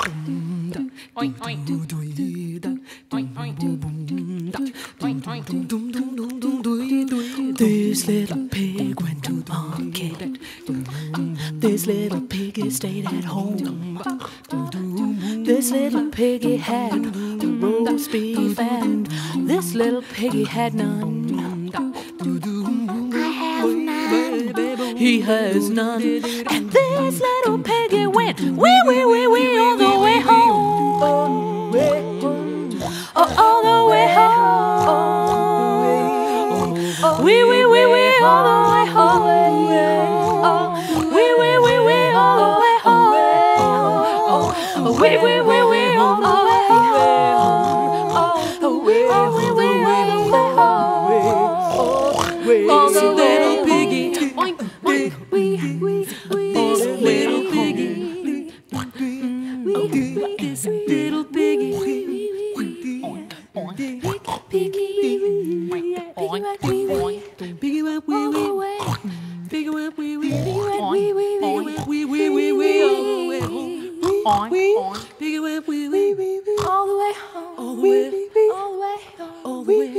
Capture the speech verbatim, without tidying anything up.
This little pig went to market. This little piggy stayed at home. This little piggy had the roast beef, and this little piggy had none. I have none. He has none. And this little piggy went wee wee wee wee all the way home. Oh, all the way home. Wee wee wee wee all the way home. Wee wee wee wee all the way home. Wee wee wee wee all the way home. Wee wee wee wee all the way home. All the little piggy. Oink oink wee wee wee. This little piggy. This little piggy. Piggy. Piggy went wee wee. Piggy went wee wee. Piggy went wee wee. Wee wee wee wee all the way home. Piggy went wee wee. All the way home. All the way. All the way home. All the way.